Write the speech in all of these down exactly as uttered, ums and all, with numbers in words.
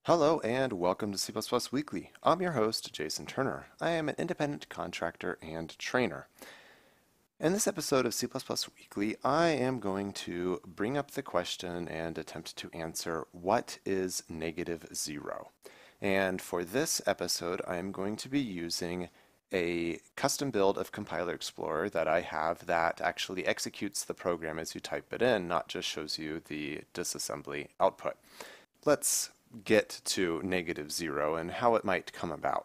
Hello and welcome to C plus plus Weekly. I'm your host, Jason Turner. I am an independent contractor and trainer. In this episode of C plus plus Weekly, I am going to bring up the question and attempt to answer what is negative zero. And for this episode, I am going to be using a custom build of Compiler Explorer that I have that actually executes the program as you type it in, not just shows you the disassembly output. Let's get to negative zero and how it might come about.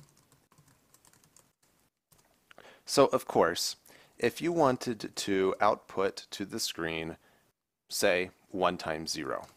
So of course, if you wanted to output to the screen, say, one times zero,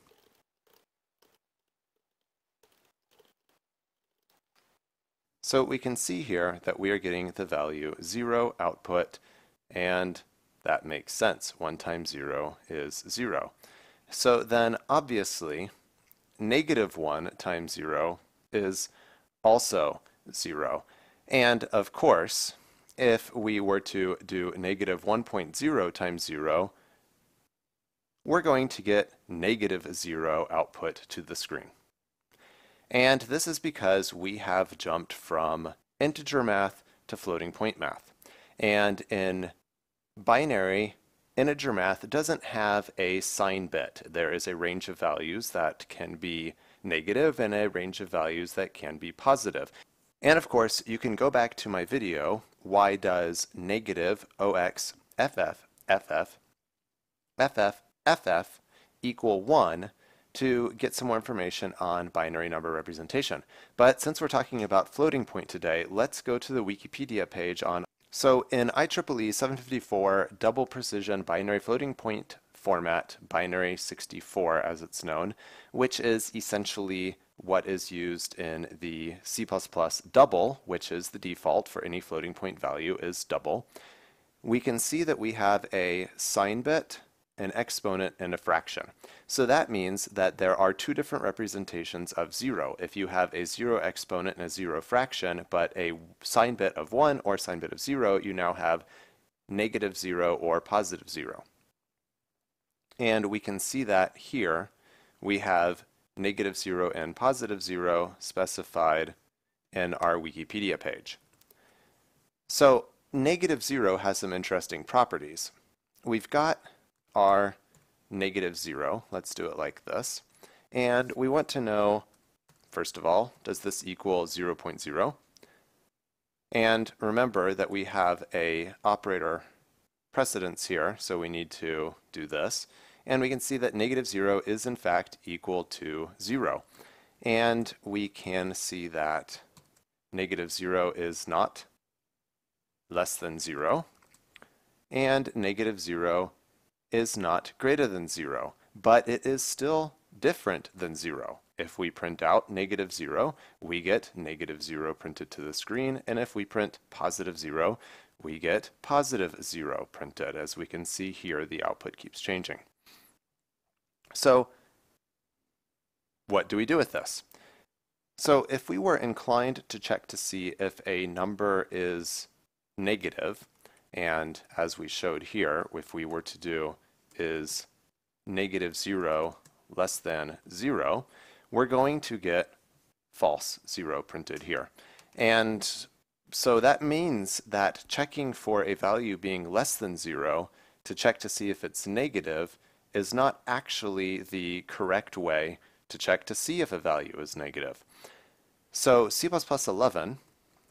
so we can see here that we are getting the value zero output, and that makes sense. one times zero is zero. So then obviously negative one times zero is also zero. And of course, if we were to do negative one point zero times zero, we're going to get negative zero output to the screen. And this is because we have jumped from integer math to floating point math. And in binary, integer math doesn't have a sign bit. There is a range of values that can be negative and a range of values that can be positive. And of course, you can go back to my video, why does negative ox ff ff ff ff equal one, to get some more information on binary number representation. But since we're talking about floating point today, let's go to the Wikipedia page on. So in I triple E seven fifty-four double precision binary floating point format, binary sixty-four as it's known, which is essentially what is used in the C plus plus double, which is the default for any floating point value is double. We can see that we have a sign bit, an exponent, and a fraction. So that means that there are two different representations of zero. If you have a zero exponent and a zero fraction, but a sign bit of one or sign bit of zero, you now have negative zero or positive zero. And we can see that here we have negative zero and positive zero specified in our Wikipedia page. So negative zero has some interesting properties. We've got our negative zero. Let's do it like this. And we want to know, first of all, does this equal zero point zero? And remember that we have a operator precedence here, so we need to do this. And we can see that negative zero is in fact equal to zero. And we can see that negative zero is not less than zero, and negative zero is not greater than zero, but it is still different than zero. If we print out negative zero, we get negative zero printed to the screen, and if we print positive zero, we get positive zero printed. As we can see here, the output keeps changing. So what do we do with this? So if we were inclined to check to see if a number is negative, and as we showed here, if we were to do is negative zero less than zero, we're going to get false zero printed here. And so that means that checking for a value being less than zero to check to see if it's negative is not actually the correct way to check to see if a value is negative. So C plus plus eleven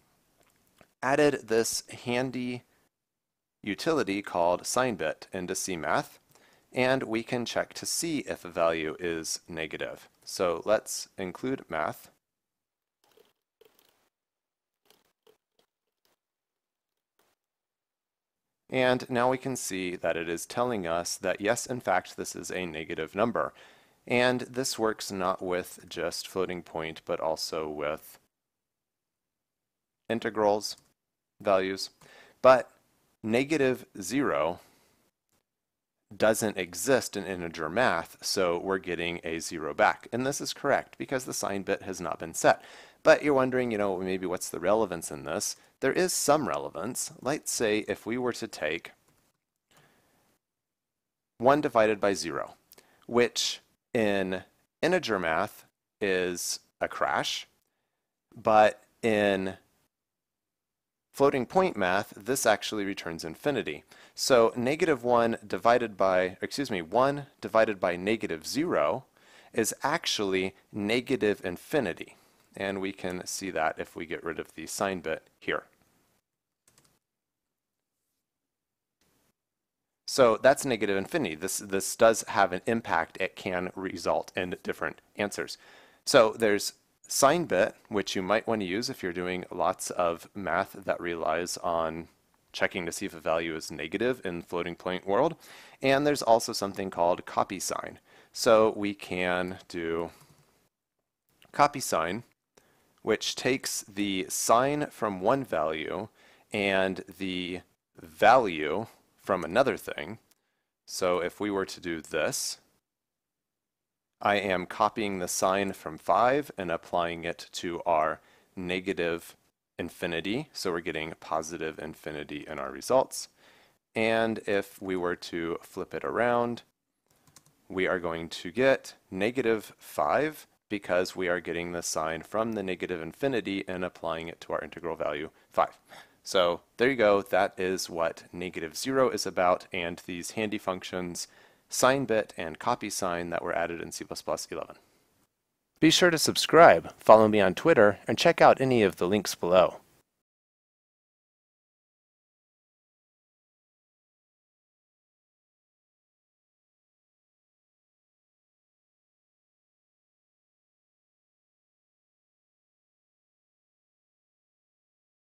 added this handy utility called signBit into C math, and we can check to see if a value is negative. So let's include math. And now we can see that it is telling us that yes, in fact, this is a negative number. And this works not with just floating point, but also with integrals, values. But negative zero doesn't exist in integer math, so we're getting a zero back. And this is correct because the sign bit has not been set. But you're wondering, you know, maybe what's the relevance in this? There is some relevance. Let's say if we were to take one divided by zero, which in integer math is a crash, but in floating point math, this actually returns infinity. So negative one divided by, excuse me, one divided by negative zero is actually negative infinity. And we can see that if we get rid of the sign bit here. So that's negative infinity. This, this does have an impact. It can result in different answers. So there's sign bit, which you might want to use if you're doing lots of math that relies on checking to see if a value is negative in floating point world. And there's also something called copy sign. So we can do copy sign, which takes the sign from one value and the value from another thing. So if we were to do this, I am copying the sign from five and applying it to our negative infinity. So we're getting positive infinity in our results. And if we were to flip it around, we are going to get negative five because we are getting the sign from the negative infinity and applying it to our integral value five. So there you go. That is what negative zero is about, and these handy functions, sign bit and copy sign, that were added in C plus plus eleven. Be sure to subscribe, follow me on Twitter, and check out any of the links below.